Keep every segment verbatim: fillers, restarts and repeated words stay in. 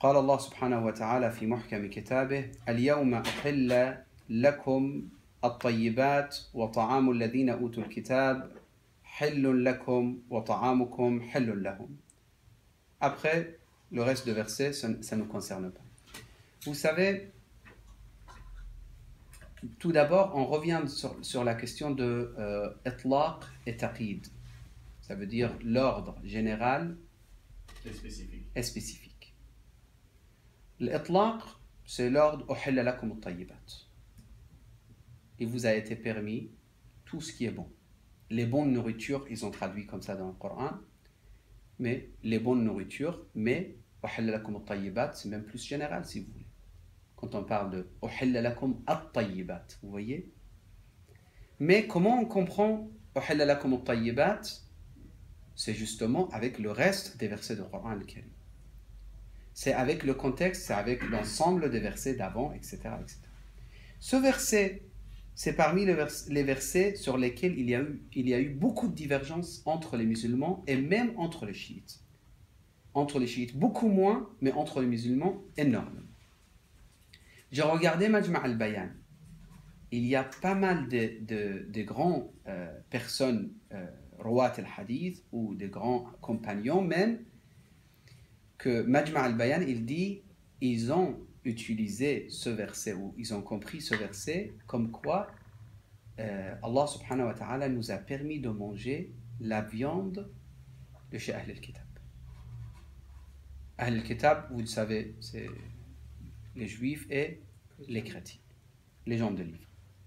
قال الله سبحانه وتعالى في محكم كتابه اليوم أحل لكم الطيبات وطعام الذين أوتوا الكتاب حل لكم وطعامكم حل لهم. Après, le reste de versets, ça ne nous concerne pas. Vous savez, tout d'abord, on revient sur, sur la question de euh, itlaq et taqid. Ça veut dire l'ordre général et spécifique. Et spécifique. L'itlaq, c'est l'ordre uhilla lakum at-tayyibat. Il vous a été permis tout ce qui est bon. Les bonnes nourritures, ils ont traduit comme ça dans le Coran, mais les bonnes nourritures, mais uhilla lakum at-tayyibat, c'est même plus général si vous voulez. Quand on parle de uhilla lakum at-tayyibat, vous voyez. Mais comment on comprend uhilla lakum at-tayyibat? C'est justement avec le reste des versets du Coran al-Karim. C'est avec le contexte, c'est avec l'ensemble des versets d'avant, et cetera, et cetera. Ce verset, c'est parmi les, vers les versets sur lesquels il y, a eu, il y a eu beaucoup de divergences entre les musulmans et même entre les chiites. Entre les chiites, beaucoup moins, mais entre les musulmans, énormément. J'ai regardé Majma' al-Bayan. Il y a pas mal de, de, de grandes euh, personnes, euh, Rouat al-Hadith, ou des grands compagnons même, que Majma' al-Bayan, il dit, ils ont utilisé ce verset, ou ils ont compris ce verset, comme quoi euh, Allah subhanahu wa ta'ala nous a permis de manger la viande de chez Ahl al-Kitab. Ahl al-Kitab, vous le savez, c'est les juifs et les chrétiens, les gens de livre.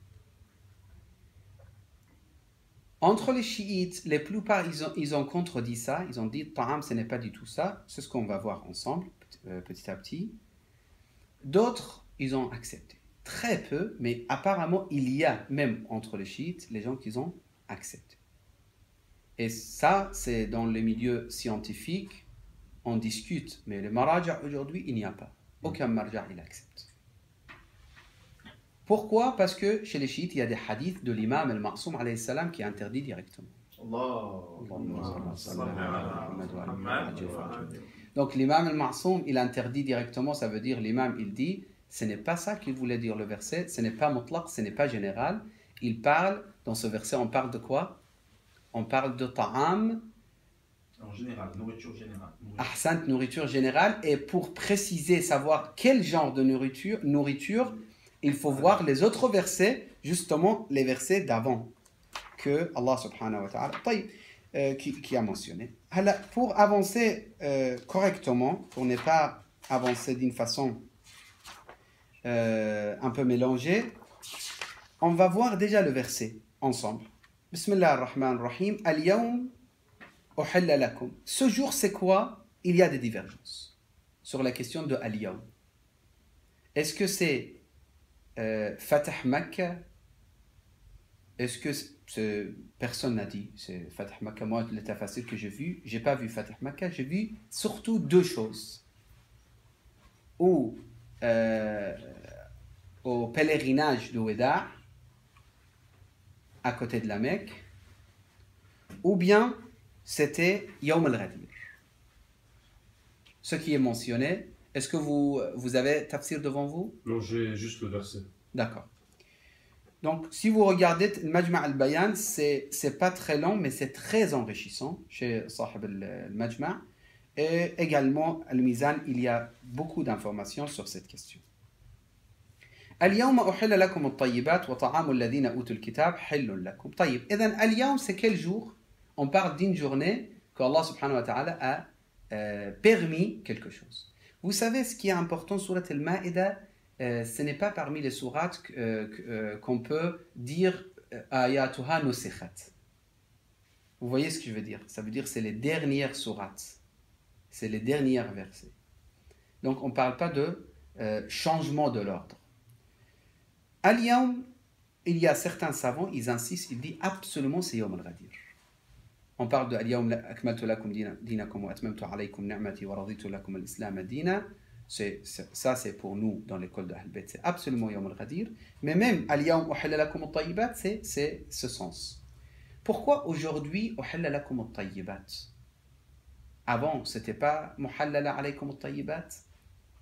Entre les chiites, les plupart, ils ont, ils ont contredit ça, ils ont dit ta'am, ce n'est pas du tout ça, c'est ce qu'on va voir ensemble, euh, petit à petit. D'autres, ils ont accepté. Très peu, mais apparemment, il y a, même entre les chiites, les gens qui ont accepté. Et ça, c'est dans les milieux scientifiques, on discute, mais le maraja aujourd'hui, il n'y a pas. Aucun marja, il accepte. Pourquoi? Parce que chez les chiites, il y a des hadiths de l'imam al-Ma'soum alayhi salam qui est interdit directement. Donc l'imam al-Ma'soum, il interdit directement, ça veut dire l'imam, il dit, ce n'est pas ça qu'il voulait dire le verset, ce n'est pas mutlaq, ce n'est pas général. Il parle, dans ce verset, on parle de quoi? On parle de ta'am. En général, nourriture générale. Ahsant, nourriture générale. Et pour préciser, savoir quel genre de nourriture, nourriture il faut voir les autres versets, justement les versets d'avant, que Allah subhanahu wa ta'ala euh, qui, qui a mentionné. Alors, pour avancer euh, correctement, pour ne pas avancer d'une façon euh, un peu mélangée, on va voir déjà le verset ensemble. Bismillah ar-Rahman ar-Rahim. Al-yawm uhilla lakum. Ce jour, c'est quoi? Il y a des divergences sur la question de al-yawm. Est-ce que c'est Euh, Fatah Makkah? Est-ce que personne n'a dit c'est Fatah Makkah? Moi, l'état facile que j'ai vu, j'ai pas vu Fatah Makkah, j'ai vu surtout deux choses. Ou euh, au pèlerinage de Weda, à côté de la Mecque, ou bien c'était Yawm al-Ghadir. Ce qui est mentionné. Est-ce que vous, vous avez tafsir devant vous? Non, j'ai juste le verset. D'accord. Donc, si vous regardez Majma' al-Bayan, c'est c'est pas très long, mais c'est très enrichissant chez Sahib al-Majma'. Et également, al-Mizan, il y a beaucoup d'informations sur cette question. Al-yawma uhilla lakum at-tayyibat wa ta'amu alladhina utul kitab hillun lakum. Tayyib. Idhan, al-yawm, c'est quel jour? On parle d'une journée que Allah subhanahu wa ta'ala a euh, permis quelque chose. Vous savez ce qui est important sur Surat al-Ma'ida, euh, ce n'est pas parmi les sourates euh, euh, qu'on peut dire ayatuha nusikhat. Vous voyez ce que je veux dire? Ça veut dire que c'est les dernières sourates, c'est les derniers versets. Donc on ne parle pas de euh, changement de l'ordre. Al-Yawm, il y a certains savants, ils insistent, ils disent absolument c'est Yawm al-Ghadir. On parle de Al-Yawm akmaltu lakum dinakum wa atmamtu alaykum ni'mati wa raditu lakum al-islam dina. Ça, c'est pour nous dans l'école de Ahl-Bayt, c'est absolument Yawm al-Ghadir. Mais même Al-Yawm uhilla lakum at-tayyibat, c'est ce sens. Pourquoi aujourd'hui uhilla lakum at-tayyibat? Avant, c'était pas muhallala alaykum at-tayyibat?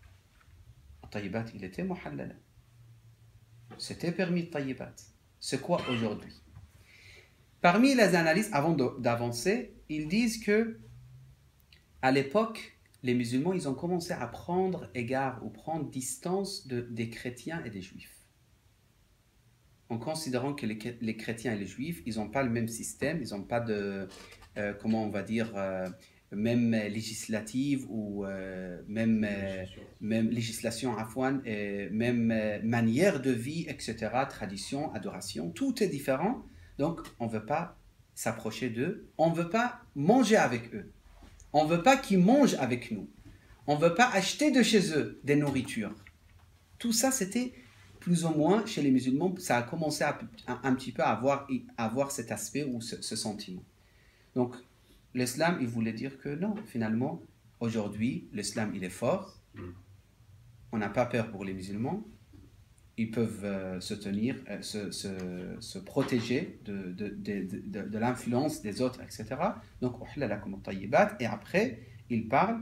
Tayyibat, il était muhallala. C'était permis de tayyibat. C'est quoi aujourd'hui? Parmi les analyses, avant d'avancer, ils disent que à l'époque, les musulmans, ils ont commencé à prendre égard ou prendre distance de, des chrétiens et des juifs. En considérant que les, les chrétiens et les juifs, ils n'ont pas le même système, ils n'ont pas de, euh, comment on va dire, euh, même législative ou euh, même, euh, même législation afouane, et même euh, manière de vie, et cetera, tradition, adoration, tout est différent. Donc, on ne veut pas s'approcher d'eux, on ne veut pas manger avec eux, on ne veut pas qu'ils mangent avec nous, on ne veut pas acheter de chez eux des nourritures. Tout ça, c'était plus ou moins chez les musulmans, ça a commencé à, à, un petit peu à avoir, à avoir cet aspect ou ce, ce sentiment. Donc, l'islam, il voulait dire que non, finalement, aujourd'hui, l'islam, il est fort. On n'a pas peur pour les musulmans. Ils peuvent euh, se tenir, euh, se, se, se protéger de, de, de, de, de l'influence des autres, et cetera. Donc, et après, il parle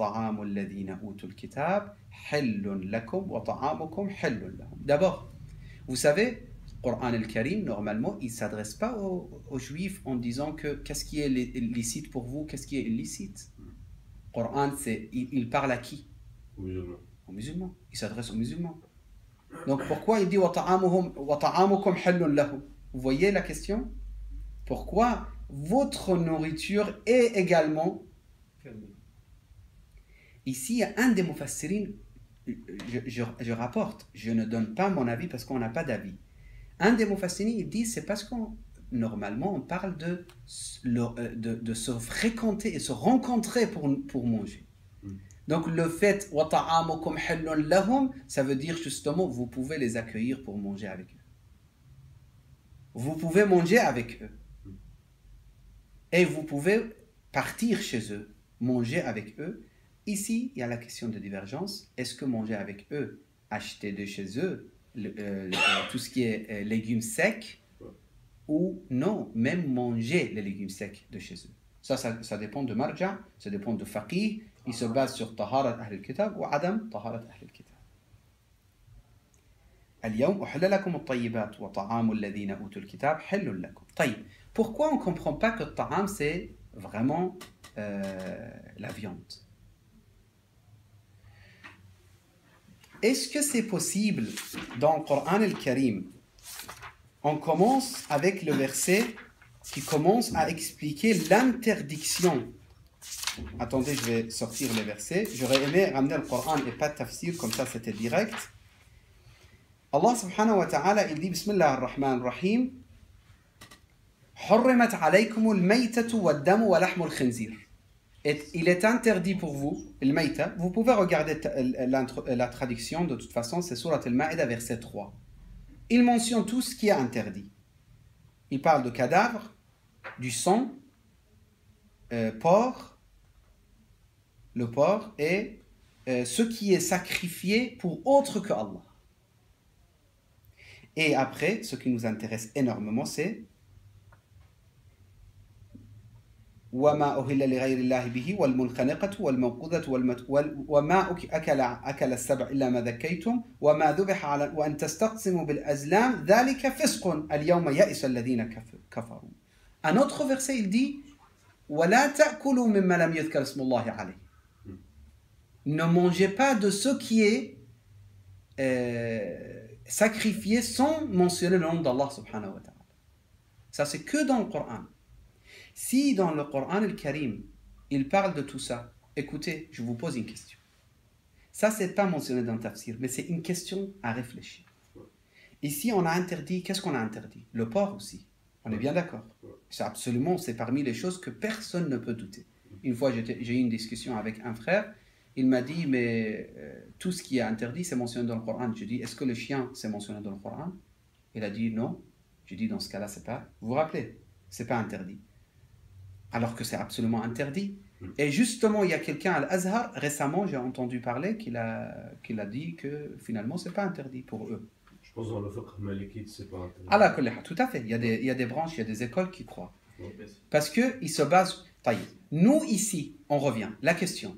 d'abord, vous savez, le Coran al-Karim, normalement, il ne s'adresse pas aux, aux juifs en disant que qu'est-ce qui est licite pour vous, qu'est-ce qui est illicite. Le Coran, c'est, il, il parle à qui? Aux musulmans. Aux musulmans. Il s'adresse aux musulmans. Donc pourquoi il dit vous voyez la question? Pourquoi votre nourriture est également ici? Il y a un des mufassirin, je, je, je rapporte, je ne donne pas mon avis parce qu'on n'a pas d'avis. Un des mufassirin, il dit c'est parce qu'on normalement on parle de, de, de se fréquenter et se rencontrer pour, pour manger. Donc le fait ça veut dire justement vous pouvez les accueillir pour manger avec eux. Vous pouvez manger avec eux. Et vous pouvez partir chez eux, manger avec eux. Ici, il y a la question de divergence. Est-ce que manger avec eux, acheter de chez eux le, euh, tout ce qui est euh, légumes secs, ou non, même manger les légumes secs de chez eux? Ça, ça, ça dépend de marja, ça dépend de faqih. Il se base sur taharat ahl al-kitab ou adam taharat ahl al-kitab. اليوم أحل لكم الطيبات وطعام الذين أوتوا الكتاب حل لكم. طيب, pourquoi on ne comprend pas que le ta'am c'est vraiment euh, la viande? Est-ce que c'est possible dans le Coran al-Karim? On commence avec le verset qui commence à expliquer l'interdiction. Attendez, je vais sortir les versets. J'aurais aimé ramener le Coran et pas de tafsir, comme ça c'était direct. Allah subhanahu wa ta'ala, il dit Bismillah ar-Rahman ar-Rahim حرمت عليكم الميتة والدم ولحم الخنزير. Et il est interdit pour vous, le mayta. Vous pouvez regarder la traduction, de toute façon, c'est Surat al-Ma'ida, verset trois. Il mentionne tout ce qui est interdit. Il parle de cadavres, du sang, euh, porc, le porc et euh, ce qui est sacrifié pour autre que Allah. Et après, ce qui nous intéresse énormément, c'est وما أهل لغير الله به والمنخنقة والموقوذة وما أكل أكل السبع إلا ما ذكيتم وما ذبح على وأن تستقسموا بالأزلام ذلك فسق اليوم يئس الذين كفروا. Un autre verset, il dit ولا تأكلوا مما لم يذكر اسم الله عليه. Ne mangez pas de ce qui est euh, sacrifié sans mentionner le nom d'Allah subhanahu wa ta'ala. Ça c'est que dans le Coran. Si dans le Coran al-Karim, il parle de tout ça, écoutez, je vous pose une question. Ça, c'est pas mentionné dans le tafsir, mais c'est une question à réfléchir. Ici, on a interdit, qu'est-ce qu'on a interdit? Le porc aussi. On est bien d'accord. C'est absolument, c'est parmi les choses que personne ne peut douter. Une fois, j'ai eu une discussion avec un frère, il m'a dit, mais euh, tout ce qui est interdit, c'est mentionné dans le Coran. Je dis, est-ce que le chien, c'est mentionné dans le Coran? Il a dit, non. Je dis, dans ce cas-là, c'est pas, vous vous rappelez, c'est pas interdit. Alors que c'est absolument interdit. Et justement, il y a quelqu'un à l'Azhar, récemment, j'ai entendu parler, qu'il a, qu'il a dit que finalement, c'est pas interdit pour eux. Je pense dans le fiqh malikite, c'est pas interdit. Ah là, tout à fait. Il y, a des, il y a des branches, il y a des écoles qui croient. Parce qu'ils se basent... Nous, ici, on revient. La question,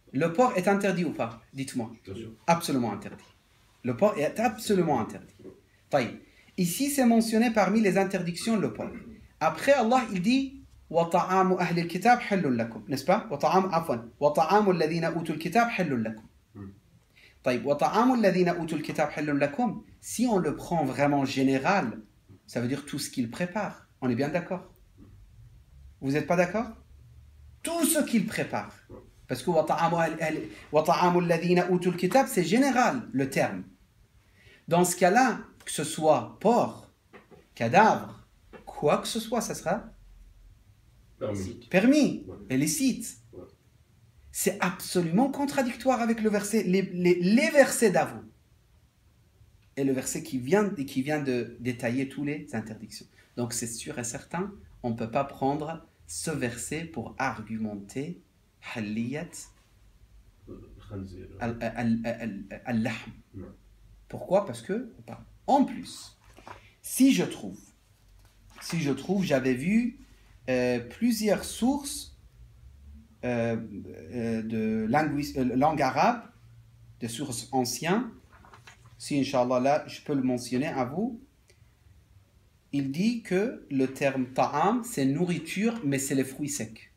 Le porc est interdit ou pas? Dites-moi. Bien sûr. Absolument interdit. Le porc est absolument interdit. طيب. Ici, c'est mentionné parmi les interdictions le porc. Après, Allah, il dit وَطَعَامُ أَهْلِ الْكِتَابِ حِلٌّ لَكُمْ. N'est-ce pas? وَطَعَامُ عفوا وَطَعَامُ الَّذِينَ أُوتُوا الْكِتَابِ حِلٌّ لَكُمْ. طيب. وَطَعَامُ الَّذِينَ أُوتُوا الْكِتَابِ حِلٌّ لَكُمْ. Si on le prend vraiment général, ça veut dire tout ce qu'il prépare. On est bien d'accord? Vous n'êtes pas d'accord? Tout ce qu'il prépare. Parce que وَطَعَامُ الَّذِينَ أُوتُوا الْكِتَابِ, c'est général, le terme. Dans ce cas-là, que ce soit porc, cadavre, quoi que ce soit, ça sera Permis. permis Ouais. et licite. Ouais. C'est absolument contradictoire avec le verset, les, les, les versets d'avant. Et le verset qui vient, qui vient de détailler toutes les interdictions. Donc c'est sûr et certain, on ne peut pas prendre ce verset pour argumenter haliyat Khanzir. al- al- al- al-lahm. Ouais. Pourquoi? Parce que, en plus, si je trouve, si je trouve, j'avais vu euh, plusieurs sources euh, euh, de linguis- euh, langue arabe, des sources anciennes. Si, Inch'Allah, là, je peux le mentionner à vous. Il dit que le terme ta'am, c'est nourriture, mais c'est les fruits secs.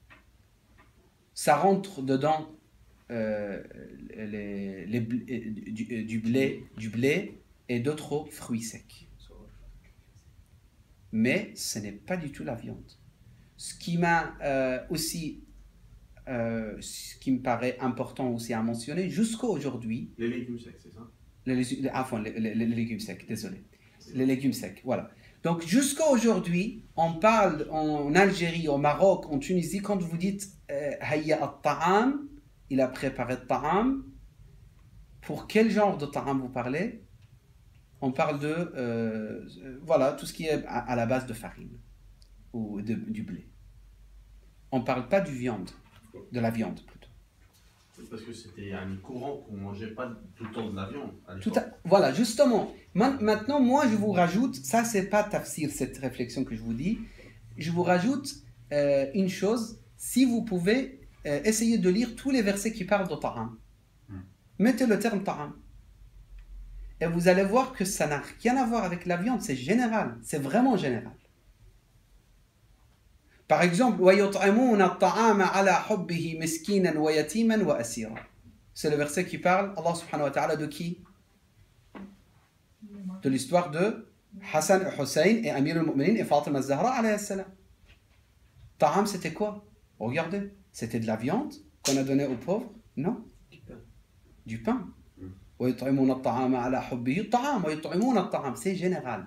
Ça rentre dedans euh, les, les bl- du, du blé, du blé et d'autres fruits secs. Mais ce n'est pas du tout la viande. Ce qui m'a euh, aussi, euh, ce qui me paraît important aussi à mentionner, jusqu'à aujourd'hui, Les légumes secs, c'est ça? les, les, ah, enfin, les, les- les légumes secs, désolé. Les légumes secs, voilà. Donc jusqu'à aujourd'hui, on parle en Algérie, au Maroc, en Tunisie, quand vous dites euh, Hayya at-ta'am, il a préparé le ta'am, pour quel genre de ta'am vous parlez? On parle de, euh, euh, voilà, tout ce qui est à, à la base de farine ou de- du blé. On ne parle pas du viande, de la viande plutôt. Parce que c'était un courant qu'on ne mangeait pas tout le temps de la viande. à Tout l'époque. à- Voilà, justement. Ma- Maintenant, moi, je vous rajoute, ça, c'est pas tafsir, cette réflexion que je vous dis. Je vous rajoute euh, une chose. Si vous pouvez euh, essayer de lire tous les versets qui parlent de ta'am, Hmm. mettez le terme ta'am. Et vous allez voir que ça n'a rien à voir avec la viande, c'est général, c'est vraiment général. Par exemple, وَيُطْعِمُونَ الطَّعَامَ عَلَى حُبِّهِ مِسْكِينًا وَيَتِيمًا وَأَسِيرًا. C'est le verset qui parle, Allah subhanahu wa ta'ala, de qui? De l'histoire de Hassan et Hussein et Amir al-Mu'minin et Fatima al-Zahra alayhi salam. Ta'am, c'était quoi? Regardez, c'était de la viande qu'on a donnée aux pauvres? Non. Du pain. وَيُطْعِمُونَ الطَّعَامَ عَلَى حُبِّهِ الطَّعَامَ وَيُطْعِمُونَ الطَّعَامَ. C'est général.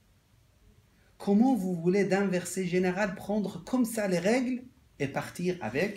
Comment vous voulez d'un verset général prendre comme ça les règles et partir avec?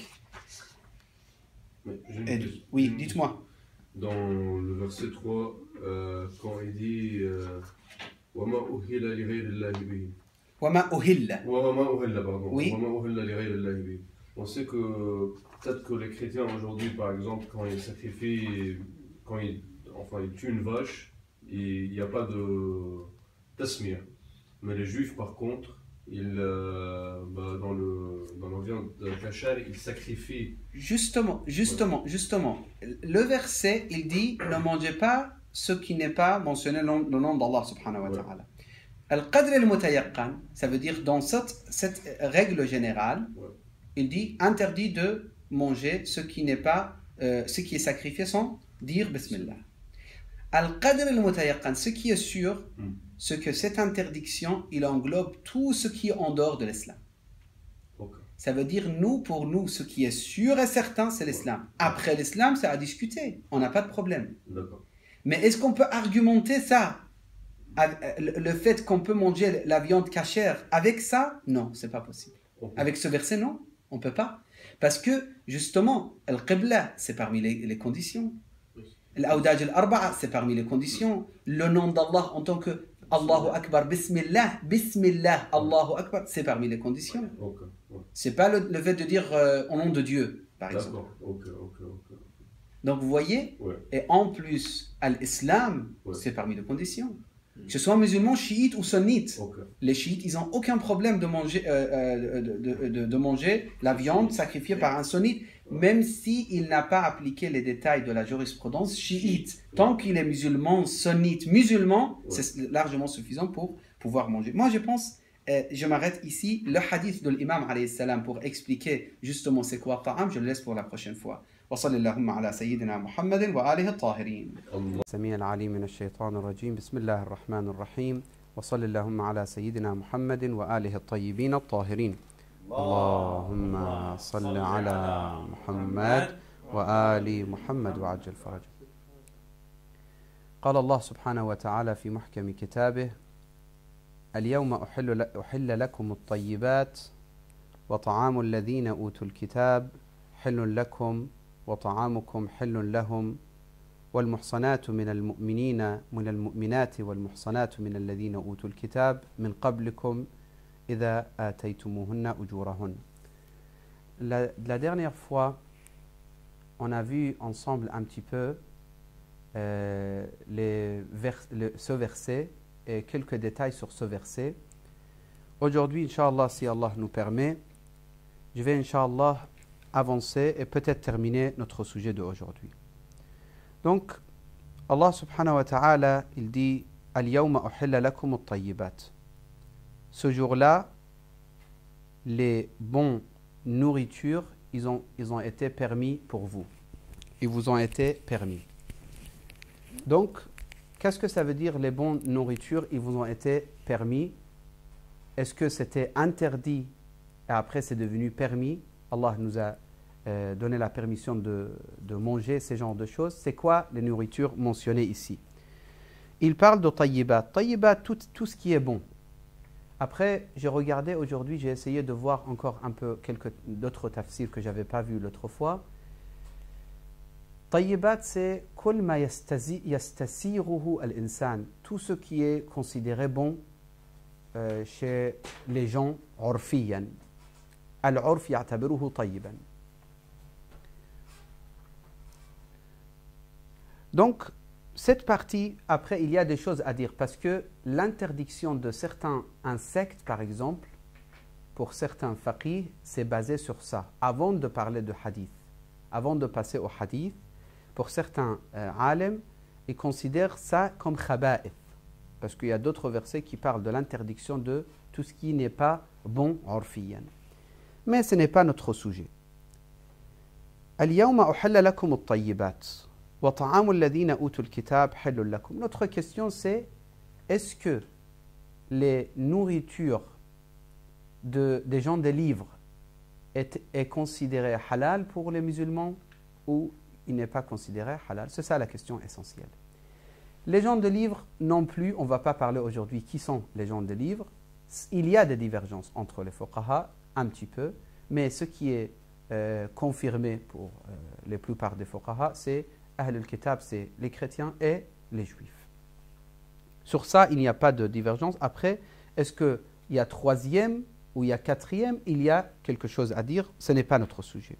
Mais j'ai une Et- question. oui, J'ai une dites-moi. question. Dans le verset trois, euh, quand il dit euh, وَمَا أُهِلَ لِغَيْرِ اللَّهِ بِهِ. وَمَا أُهِلَّ. وَمَا أُهِلَّ, pardon. Oui. وَمَا أُهِلَّ لِغَيْرِ اللَّهِ بِهِ. On sait que peut-être que les chrétiens aujourd'hui, par exemple, quand ils sacrifient, quand ils, enfin, ils tuent une vache, il n'y a pas de tasmir. Mais les juifs, par contre, ils, euh, bah, dans, le, dans leur viande cachère, ils sacrifient. Justement, justement, justement. Le verset, il dit ne mangez pas ce qui n'est pas mentionné le nom, le nom d'Allah subhanahu wa Ouais. ta'ala. Al-Qadr al-Mutayaqqan, ça veut dire dans cette, cette règle générale, Ouais. il dit interdit de manger ce qui n'est pas, euh, ce qui est sacrifié sans dire Bismillah. Al-Qadr al-Mutayaqqan, ce qui est sûr, Mm. c'est que cette interdiction, il englobe tout ce qui est en dehors de l'islam. Ok. Ça veut dire, nous, pour nous, ce qui est sûr et certain, c'est l'islam. Après l'islam, c'est à discuter. On n'a pas de problème. D'accord. Mais est-ce qu'on peut argumenter ça? Avec- Le le fait qu'on peut manger la viande cachère avec ça? Non, c'est pas possible. Ok. Avec ce verset, non, on peut pas. Parce que, justement, Al-Qibla, c'est parmi les, les conditions. L'Audaj al-Arba'a, c'est parmi les conditions. Le nom d'Allah en tant que Allahu Akbar, Bismillah, Bismillah, Allahu Akbar, c'est parmi les conditions. Ok. Ouais. C'est pas le, le fait de dire euh, au nom de Dieu, par exemple. D'accord. Ok. Ok. Ok. Donc vous voyez, Ouais. et en plus, à l'islam, Ouais. c'est parmi les conditions. Que ce soit musulmans, chiites ou sunnites. Ok. Les chiites, ils n'ont aucun problème de manger, euh, euh, de, de- de- de manger la viande sacrifiée par un sunnite, même s'il n'a pas appliqué les détails de la jurisprudence chiite. Tant qu'il est musulman, sunnite, musulman, Ouais. c'est largement suffisant pour pouvoir manger. Moi, je pense, euh, je m'arrête ici. Le hadith de l'imam alayhi salam pour expliquer justement c'est quoi ta'am, je le laisse pour la prochaine fois. وصل اللهم على سيدنا محمد وآله الطاهرين. Allah. السميع العليم من الشيطان الرجيم. بسم الله الرحمن الرحيم. وصل اللهم على سيدنا محمد وآله الطيبين الطاهرين. اللهم صل على محمد وآل محمد وعجل فرجه. قال الله سبحانه وتعالى في محكم كتابه: اليوم أحل أحل لكم الطيبات وطعام الذين أوتوا الكتاب حل لكم وطعامكم حل لهم والمحصنات من المؤمنين من المؤمنات والمحصنات من الذين أوتوا الكتاب من قبلكم إذا آتيتموهن أجورهن. La, la dernière fois, on a vu ensemble un petit peu euh, les vers, le, ce verset et quelques détails sur ce verset. Aujourd'hui, Inch'Allah, si Allah nous permet, je vais Inch'Allah avancer et peut-être terminer notre sujet d'aujourd'hui. Donc, Allah subhanahu wa ta'ala, il dit « Al-yawma uhilla lakum at-tayyibat » Ce jour-là, les bons nourritures, ils ont, ils ont été permis pour vous. Ils vous ont été permis. Donc, qu'est-ce que ça veut dire les bons nourritures, ils vous ont été permis? Est-ce que c'était interdit et après c'est devenu permis? Allah nous a euh, donné la permission de, de manger ces genres de choses. C'est quoi les nourritures mentionnées ici? Il parle de tayyibat. Tayyibat, tout, tout ce qui est bon. Après, j'ai regardé aujourd'hui, j'ai essayé de voir encore un peu quelques d'autres tafsirs que je n'avais pas vus l'autre fois. Tayyibat, c'est kul ma yastasiruhu al-insan. Tout ce qui est considéré bon euh, chez les gens urfiyan. Al-urf ya'tabiruhu tayyiban. Donc, cette partie, après, il y a des choses à dire parce que l'interdiction de certains insectes, par exemple, pour certains faqih, c'est basé sur ça. Avant de parler de hadith, avant de passer au hadith, pour certains euh, alem, ils considèrent ça comme khaba'ith. Parce qu'il y a d'autres versets qui parlent de l'interdiction de tout ce qui n'est pas bon urfiyan. Mais ce n'est pas notre sujet. Al-yawma uhalla lakum at-tayyibat. Notre question c'est, est-ce que les nourritures de, des gens des livres est, est considérée halal pour les musulmans ou il n'est pas considéré halal? C'est ça la question essentielle. Les gens de livres non plus, on ne va pas parler aujourd'hui qui sont les gens de livres. Il y a des divergences entre les fuqaha, un petit peu, mais ce qui est euh, confirmé pour euh, la plupart des fuqaha, c'est Ahlul Kitab, c'est les chrétiens et les juifs. Sur ça, il n'y a pas de divergence. Après, est-ce qu'il y a troisième ou il y a quatrième? Il y a quelque chose à dire. Ce n'est pas notre sujet.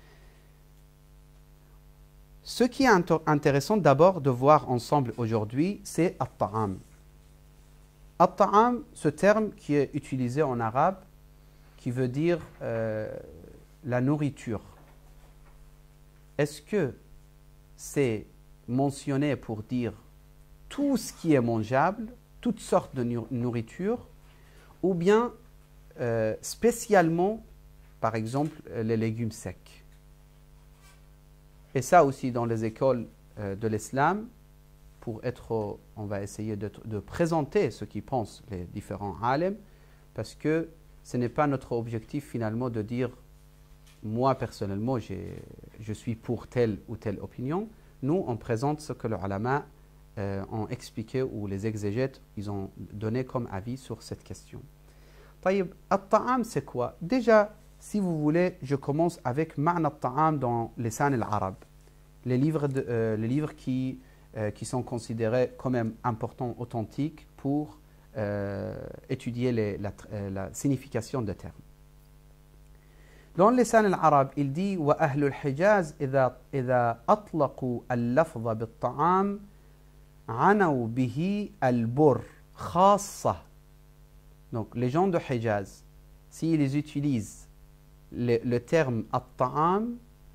Ce qui est intéressant d'abord de voir ensemble aujourd'hui, c'est at-ta'am. At-ta'am, ce terme qui est utilisé en arabe, qui veut dire euh, la nourriture. Est-ce que c'est mentionné pour dire tout ce qui est mangeable, toutes sortes de nourriture, ou bien euh, spécialement, par exemple, les légumes secs. Et ça aussi dans les écoles euh, de l'islam, pour être, on va essayer de, de présenter ce qu'ils pensent les différents alem, parce que ce n'est pas notre objectif finalement de dire moi personnellement je suis pour telle ou telle opinion. Nous on présente ce que les ulama euh, ont expliqué ou les exégètes ils ont donné comme avis sur cette question. Taïb, at-ta'am c'est quoi? Déjà, si vous voulez, je commence avec ma'na at-ta'am dans lisan al-arab. Les livres, de, euh, les livres qui, euh, qui sont considérés quand même importants, authentiques pour euh, étudier les, la, la signification des termes. Dans le lisan al-arab, il dit wa ahlul hijaz idha idha atlaqu al-lafza bit-ta'am anaw bihi al-bur khassa. Donc les gens de Hijaz, s'ils utilisent le, le terme at-ta'am,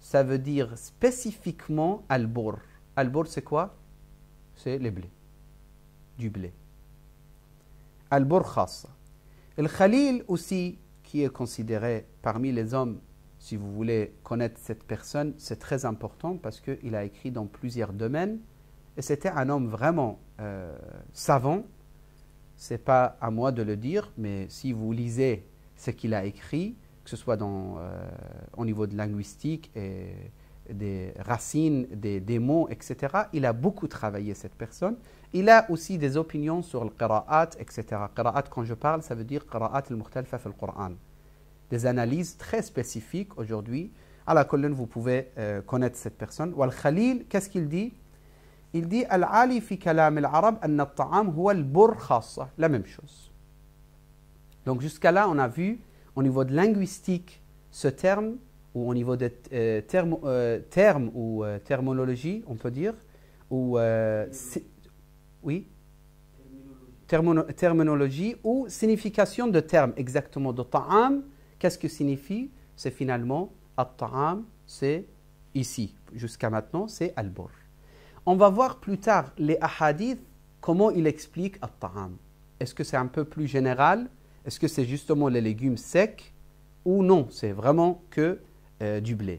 ça veut dire spécifiquement al-bour. Al-bour, c'est quoi? C'est les blés, du blé. Al-bour khassa. Le khalil aussi, qui est considéré parmi les hommes, si vous voulez connaître cette personne, c'est très important parce qu'il a écrit dans plusieurs domaines et c'était un homme vraiment euh, savant. Ce n'est pas à moi de le dire, mais si vous lisez ce qu'il a écrit, que ce soit dans, euh, au niveau de linguistique et des racines, des, des mots, et cetera, il a beaucoup travaillé, cette personne. Il a aussi des opinions sur le qira'at, et cetera. Qira'at, quand je parle, ça veut dire qira'at al-mukhtalfa fi al-Qur'an. Des analyses très spécifiques aujourd'hui. À la colonne, vous pouvez euh, connaître cette personne. Wal Khalil, qu'est-ce qu'il dit? Il dit Al-Ali fi kalam al-arab anna at-ta'am huwa al-bur khassa. La même chose. Donc jusqu'à là, on a vu au niveau de linguistique ce terme, ou au niveau de euh, termes, euh, termes ou euh, terminologie, on peut dire, ou euh, oui, terminologie. terminologie ou signification de terme, exactement, de ta'am. Qu'est-ce que signifie? C'est finalement at-ta'am, c'est ici, jusqu'à maintenant, c'est al-bur. On va voir plus tard les ahadiths, comment il explique at-ta'am. Est-ce que c'est un peu plus général? Est-ce que c'est justement les légumes secs? Ou non, c'est vraiment que euh, du blé.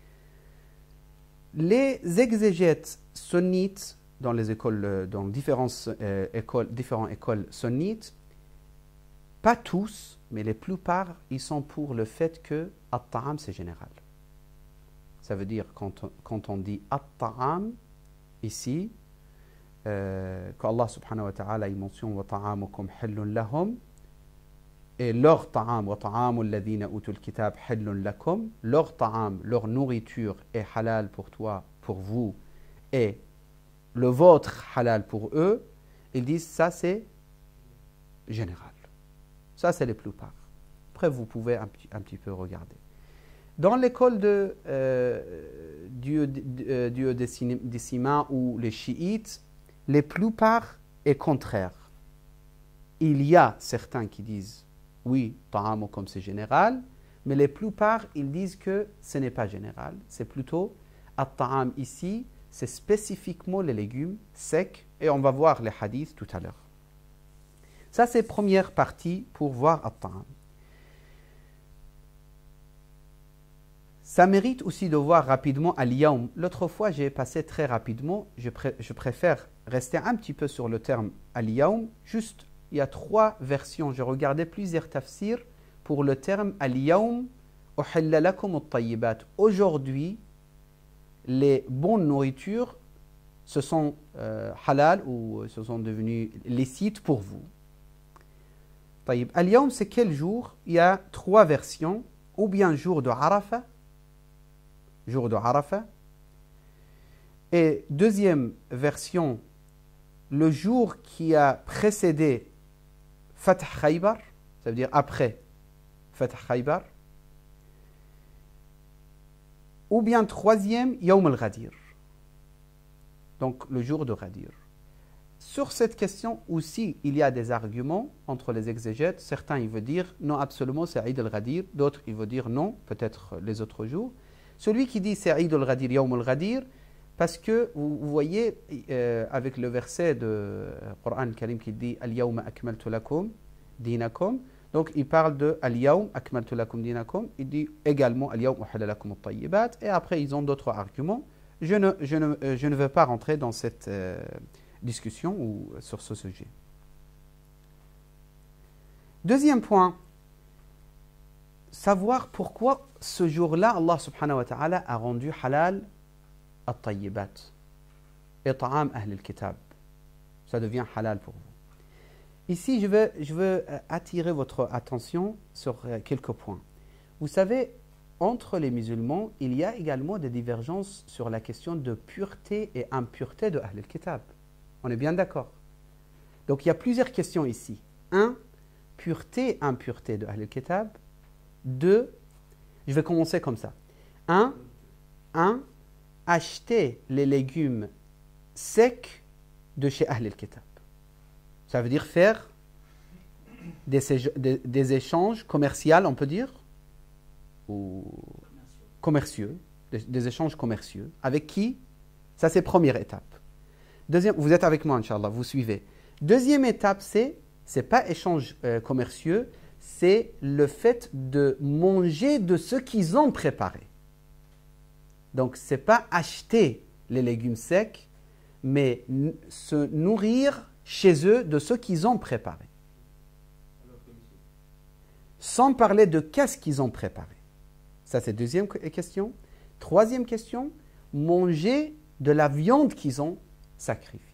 Les exégètes sunnites, dans les écoles, dans différentes euh, écoles, différentes écoles sunnites, pas tous, mais les plupart, ils sont pour le fait que at-ta'am, c'est général. Ça veut dire, quand on, quand on dit at-ta'am, ici, euh, qu'Allah subhanahu wa ta'ala, il mentionne wa ta'amukum hillun lahum, et leur ta'am, wa ta'amu alladhina utul kitab hillun lakum, leur ta'am, leur nourriture est halal pour toi, pour vous, et le vôtre halal pour eux, ils disent ça c'est général. Ça c'est les plupart. Après vous pouvez un, un petit peu regarder. Dans l'école de euh, duodécimains ou les chiites, les plupart est contraire. Il y a certains qui disent oui, ta'am comme c'est général, mais les plupart ils disent que ce n'est pas général. C'est plutôt at-ta'am ici, c'est spécifiquement les légumes secs et on va voir les hadiths tout à l'heure. Ça c'est première partie pour voir at-ta'am. Ça mérite aussi de voir rapidement al-yawm. L'autre fois, j'ai passé très rapidement. Je, pr je préfère rester un petit peu sur le terme al-yawm. Juste, il y a trois versions. J'ai regardé plusieurs tafsirs pour le terme al-yawm uhilla lakum at-tayyibat. Aujourd'hui, les bonnes nourritures se sont euh, halal ou se sont devenues licites pour vous. Al-yawm, c'est quel jour? Il y a trois versions. Ou bien jour de Arafah, jour de Arafah. Et deuxième version, le jour qui a précédé Fath Khaybar, ça veut dire après Fath Khaybar. Ou bien troisième, Yawm al-Ghadir. Donc le jour de Ghadir. Sur cette question aussi, il y a des arguments entre les exégètes. Certains, ils veulent dire non, absolument, c'est Eid al-Ghadir. D'autres, ils veulent dire non, peut-être les autres jours. Celui qui dit c'est Eid al-Ghadir, Yawm al-Ghadir, parce que vous, vous voyez, euh, avec le verset de Coran al-Karim qui dit Al-Yawma akmaltu lakum dinakum, donc il parle de Al-Yawm akmaltu lakum dinakum, il dit également Al-Yawm uhilla lakum at-tayyibat, et après ils ont d'autres arguments. Je ne, je, ne, je ne veux pas rentrer dans cette euh, discussion ou sur ce sujet. Deuxième point, savoir pourquoi ce jour-là, Allah subhanahu wa ta'ala a rendu halal at-tayyibat et ta'am ahl al-kitab. Ça devient halal pour vous. Ici, je veux, je veux attirer votre attention sur quelques points. Vous savez, entre les musulmans, il y a également des divergences sur la question de pureté et impureté de ahl al-kitab. On est bien d'accord. Donc il y a plusieurs questions ici. Un, pureté et impureté de ahl al-kitab. Deux, je vais commencer comme ça. Un, un, acheter les légumes secs de chez ahl al-kitab. Ça veut dire faire des, des, des échanges commerciaux, on peut dire, ou commerciaux, des, des échanges commerciaux. Avec qui? Ça, c'est première étape. Deuxième, vous êtes avec moi, Inch'Allah, vous suivez. Deuxième étape, c'est, c'est pas échange euh, commerciaux, c'est le fait de manger de ce qu'ils ont préparé. Donc, ce n'est pas acheter les légumes secs, mais se nourrir chez eux de ce qu'ils ont préparé. Sans parler de qu'est-ce qu'ils ont préparé. Ça, c'est deuxième question. Troisième question, manger de la viande qu'ils ont sacrifiée.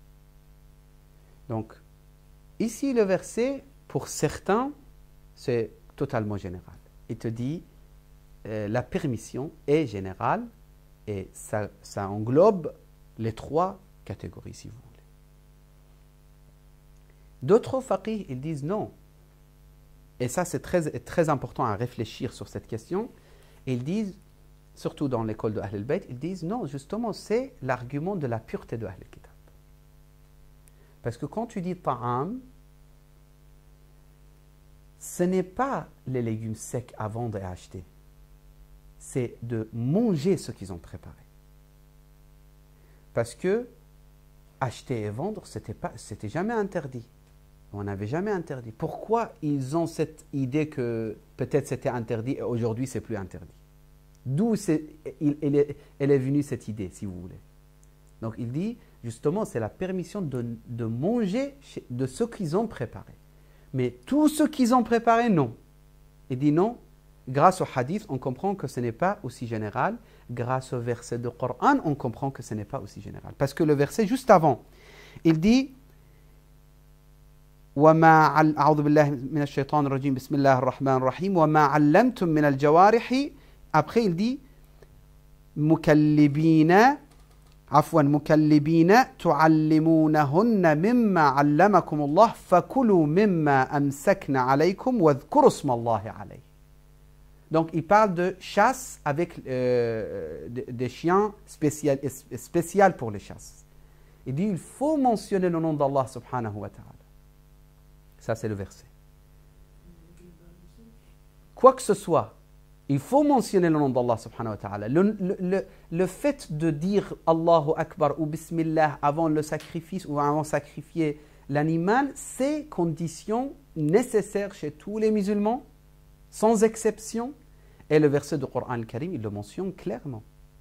Donc, ici, le verset, pour certains, c'est totalement général. Il te dit, euh, la permission est générale et ça, ça englobe les trois catégories, si vous voulez. D'autres faqih, ils disent non. Et ça, c'est très, très important à réfléchir sur cette question. Ils disent, surtout dans l'école de Ahl al-Bayt, ils disent non, justement, c'est l'argument de la pureté de Ahl al-Kitab. Parce que quand tu dis ta'am, ce n'est pas les légumes secs à vendre et à acheter. C'est de manger ce qu'ils ont préparé. Parce que acheter et vendre, ce n'était pas, c'était jamais interdit. On n'avait jamais interdit. Pourquoi ils ont cette idée que peut-être c'était interdit et aujourd'hui c'est plus interdit? D'où c'est, il, elle, est, elle est venue cette idée, si vous voulez. Donc il dit, justement, c'est la permission de, de manger de ce qu'ils ont préparé. Mais tout ce qu'ils ont préparé, non. Il dit non. Grâce au hadith, on comprend que ce n'est pas aussi général. Grâce au verset du Coran, on comprend que ce n'est pas aussi général. Parce que le verset juste avant, il dit وَمَا أعوذ بالله من الشيطان الرجيم بسم الله الرحمن الرحيم وَمَا عَلَّمْتُم من الجوارح. Après, il dit مُكَلِّبِينَ عفوا مكلبين تعلمونهن مما علمكم الله فكلوا مما أمسكن عليكم واذكروا اسم الله عليه. Donc il parle de chasse avec euh, des, des chiens spécial, spécial pour les chasses. Il dit il faut mentionner le nom d'Allah subhanahu wa ta'ala. Ça c'est le verset. Quoi que ce soit, il faut mentionner le nom d'Allah subhanahu wa ta'ala. Le, le, le, le fait de dire Allahu Akbar ou Bismillah avant le sacrifice ou avant sacrifier l'animal, c'est condition nécessaire chez tous les musulmans, sans exception. Et le verset du Coran al-Karim, il le mentionne clairement.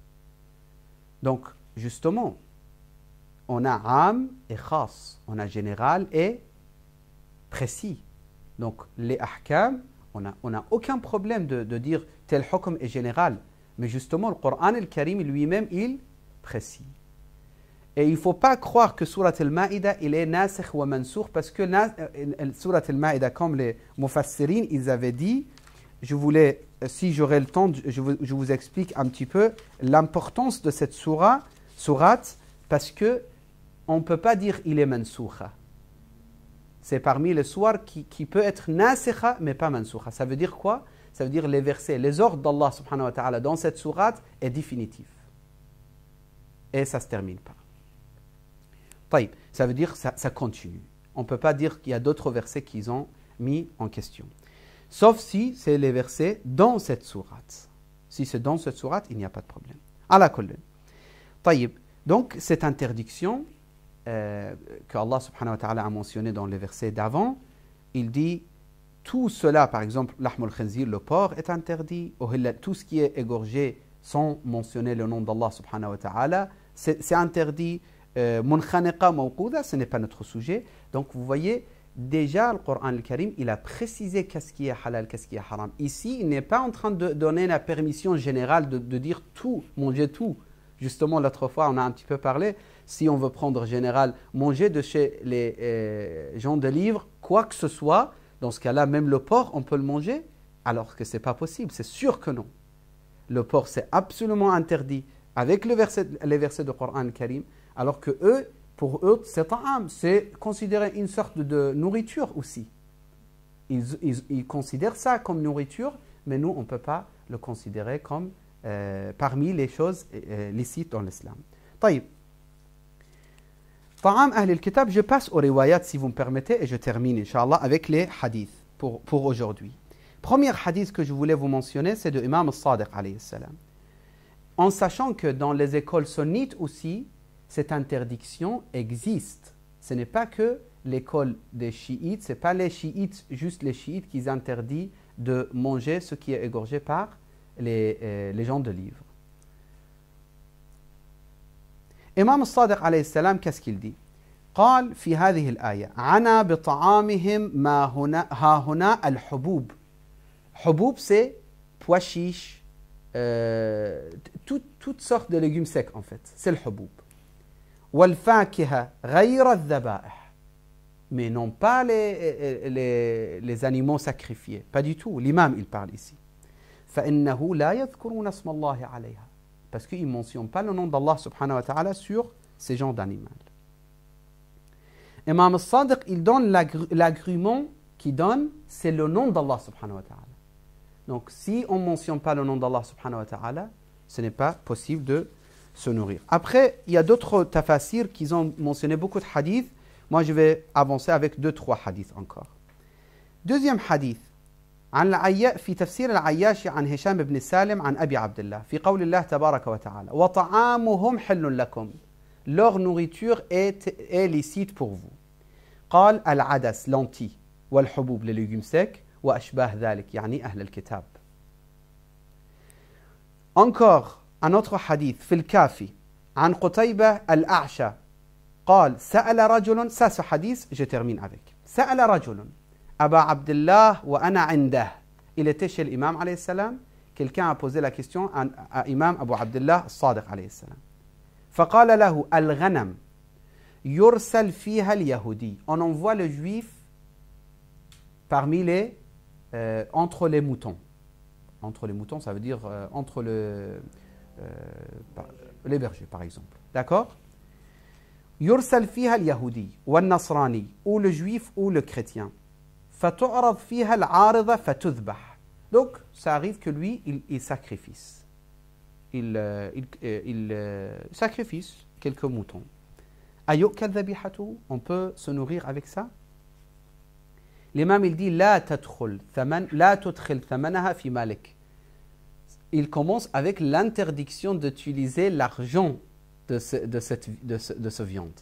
Donc, justement, on a am et khas, on a général et précis. Donc, les ahkam, on n'a on a aucun problème de, de dire tel hukm est général. Mais justement, le Coran al-Karim lui-même, il précise. Et il ne faut pas croire que Surat al-Ma'ida, il est nasikh wa mansoukh, parce que Surat al-Ma'ida, comme les mufassirin, ils avaient dit, je voulais, si j'aurais le temps, je vous, je vous explique un petit peu l'importance de cette surah, surat, parce que on ne peut pas dire il est mansoukha. C'est parmi les sourates qui, qui peut être nasikha, mais pas mansoukha. Ça veut dire quoi? Ça veut dire les versets, les ordres d'Allah subhanahu wa ta'ala dans cette sourate est définitif. Et ça ne se termine pas. Taïb, ça veut dire que ça, ça continue. On ne peut pas dire qu'il y a d'autres versets qu'ils ont mis en question. Sauf si c'est les versets dans cette sourate. Si c'est dans cette sourate, il n'y a pas de problème. Ala kulli. Taïb, donc cette interdiction euh, que Allah subhanahu wa ta'ala a mentionné dans les versets d'avant, il dit tout cela, par exemple, l'ahmul khinzir, le porc, est interdit. Tout ce qui est égorgé sans mentionner le nom d'Allah subhanahu wa ta'ala, c'est interdit. Munkhaniqa mawqouda, ce n'est pas notre sujet. Donc vous voyez, déjà le Coran al-Karim, il a précisé qu'est-ce qui est halal, qu'est-ce qui est haram. Ici, il n'est pas en train de donner la permission générale de, de dire tout, manger tout. Justement, l'autre fois, on a un petit peu parlé, si on veut prendre général, manger de chez les euh, gens de livres, quoi que ce soit, dans ce cas-là, même le porc, on peut le manger, alors que ce n'est pas possible, c'est sûr que non. Le porc, c'est absolument interdit avec le verset, les versets du Coran al-Karim, alors que eux, pour eux, c'est ta'am, c'est considéré une sorte de nourriture aussi. Ils, ils, ils considèrent ça comme nourriture, mais nous, on ne peut pas le considérer comme euh, parmi les choses euh, licites dans l'islam. Taïb. Ta'am Ahl al-Kitab, je passe aux riwayat si vous me permettez, et je termine, Inch'Allah, avec les hadiths pour, pour aujourd'hui. Premier hadith que je voulais vous mentionner, c'est de Imam al-Sadiq, alayhi salam. en sachant que dans les écoles sunnites aussi, cette interdiction existe. Ce n'est pas que l'école des chiites, ce n'est pas les chiites, juste les chiites qui interdisent de manger ce qui est égorgé par les, euh, les gens de livre. Imam al-Sadiq alayhi salam, qu'est-ce qu'il dit? قال في هذه الآية عنا بطعامهم ما هنا ها هنا الحبوب. حبوب c'est pois chiches, euh, tout, toutes sortes de légumes secs en fait, c'est le حبوب. والفاكهة غير الذبائح, mais non pas les, les, les animaux sacrifiés, pas du tout. L'imam il parle ici. فإنه لا يذكرون اسم الله عليها, parce qu'ils ne mentionnent pas le nom d'Allah subhanahu wa ta'ala sur ces genres d'animaux. Imam al-Sadiq, il donne l'agrément qu'il donne, c'est le nom d'Allah subhanahu wa ta'ala. Donc, si on ne mentionne pas le nom d'Allah subhanahu wa ta'ala, ce n'est pas possible de se nourrir. Après, il y a d'autres tafasirs qui ont mentionné beaucoup de hadiths. Moi, je vais avancer avec deux, trois hadiths encore. Deuxième hadith. عن العيا في تفسير العياشي عن هشام بن سالم عن أبي عبد الله في قول الله تبارك وتعالى وطعامهم حل لكم. Leur nourriture est, est licite pour vous. قال العدس lentilles والحبوب les légumes secs وأشباه ذلك يعني أهل الكتاب. Encore un autre hadith في الكافي عن قتيبة الأعشى قال سأل رجل, ça ce hadith je termine avec. سأل رجل أبا عبد الله وأنا عنده. Il était chez l'imam alayhi salam. Quelqu'un a posé la question à, à imam Abu Abdullah al-Sadiq alayhi salam. فقال له الغنم يرسل فيها اليهودي. On envoie le juif parmi les euh, entre les moutons. Entre les moutons, ça veut dire euh, entre le, euh, par, les bergers par exemple. D'accord? يرسل فيها اليهودي والنصراني, ou le juif ou le chrétien. فتعرض فيها العارضة فتذبح. Donc ça arrive que lui il, il sacrifie. Il, euh, il, euh, il euh, sacrifie quelques moutons. أيؤكل ذبيحته? On peut se nourrir avec ça? L'imam il dit لا تدخل ثمن لا تدخل ثمنها في مالك. Il commence avec l'interdiction d'utiliser l'argent de, ce, de, cette, de, ce, de ce viande.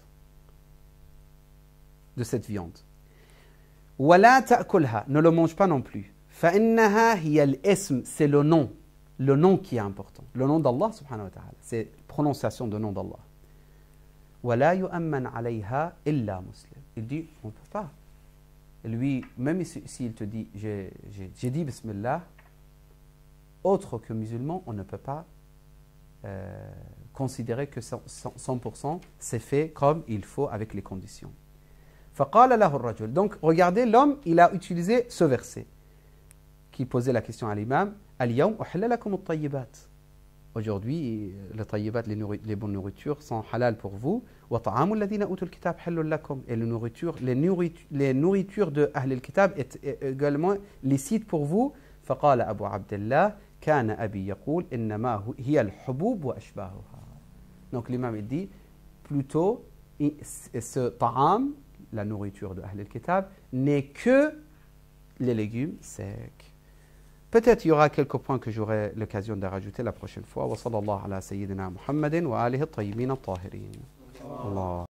De cette viande. ولا تأكلها, ne le mange pas non plus. فإنها هي الاسم, c'est le nom. Le nom qui est important. Le nom d'Allah subhanahu wa ta'ala. C'est prononciation de nom d'Allah. ولا يؤمن عليها إلا مسلم. Il dit, on ne peut pas. Lui, même s'il si, si te dit, j'ai dit Bismillah, autre que musulman, on ne peut pas euh, considérer que cent pour cent c'est fait comme il faut avec les conditions. فقال له الرجل. Donc, regardez, l'homme, il a utilisé ce verset qui posait la question à l'imam. اليوم أحل لكم الطيبات. Aujourd'hui, les طيبات, les, les bonnes nourritures sont halal pour vous. وطعام الذين أوتوا الكتاب حل لكم. Et les nourritures, les nourritures, les nourritures de أهل الكتاب est également licite pour vous. فقال أبو عبد الله كان أبي يقول إنما هي الحبوب وأشباهها. Donc l'imam il dit plutôt ce طعام, la nourriture de أهل الكتاب, n'est que les légumes secs. Peut-être il y aura quelques points que j'aurai l'occasion de rajouter la prochaine fois. Wa sallallahu ala sayyidina Muhammadin wa alihi at-tayyibin at-tahirin. Allah.